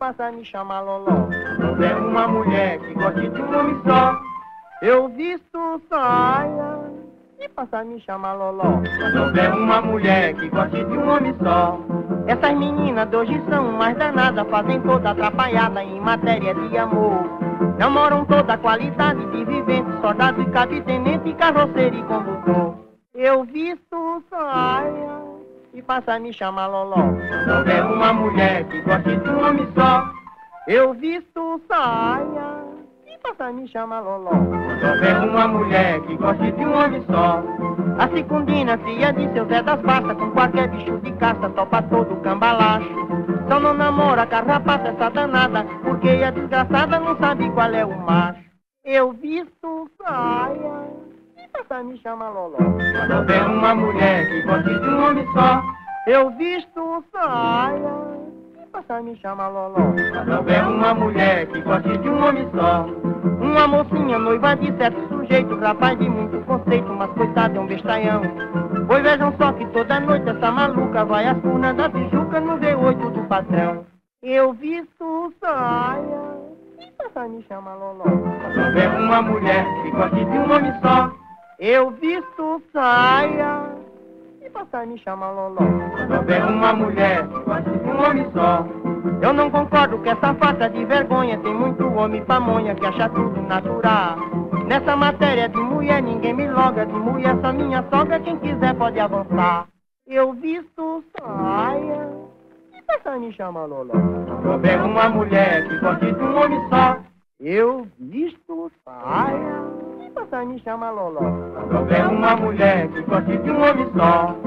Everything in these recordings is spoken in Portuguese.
passa a me chamar loló. Quando é uma mulher que gosta de um homem só, eu visto saia e passa a me chamar loló. Quando é uma mulher que gosta de um homem só. Essas meninas de hoje são mais danadas, fazem toda atrapalhada em matéria de amor. Namoram toda a qualidade de vivente, soldado e cabo-tenente, carroceiro e condutor. Eu visto saia e passa a me chamar loló. Quando é uma mulher que gosta de um homem só, eu visto saia e passa a me chamar loló. Quando é uma mulher que gosta de um homem só, a Secundina, filha de seu Zé das Bastas, com qualquer bicho de caça, topa todo o cambalacho. Só não namora a carrapaça essa danada, porque a desgraçada não sabe qual é o macho. Eu visto saia e passa a me chamar loló. Quando é uma mulher que gosta de um homem só, eu visto saia e passa a me chamar loló. Quando é uma mulher que gosta de um homem só, uma mocinha noiva de certo sujeito, rapaz de muito conceito, mas coitado é um bestalhão. Pois vejam só que toda noite essa maluca vai às furnas da Tijuca no V8 do patrão. Eu visto saia e passa a me chamar loló. Quando é uma mulher que gosta de um homem só, eu visto saia e passa a me chamar loló. Quando é uma mulher que gosta de um homem só, eu não concordo com essa falta de vergonha. Tem muito homem pamonha que acha tudo natural. Nessa matéria de mulher ninguém me loga. De mulher só minha sogra, quem quiser pode avançar. Eu visto saia e passa a me chamar loló. Quando é uma mulher que gosta de um homem só, eu visto saia e passa a me chamar loló. Quando é uma mulher que gosta de um homem só.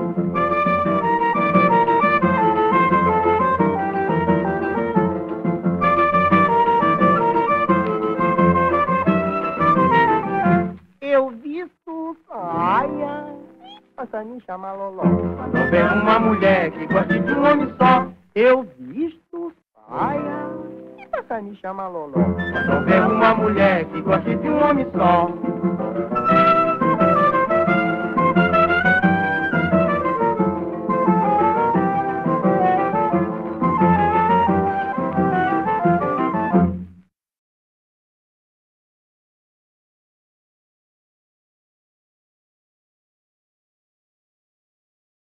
Eu visto saia e passa a me chamar loló. Quando é uma mulher que gosta de um homem só, eu visto saia e passa a me chamar loló. Quando é uma mulher que gosta de um homem só.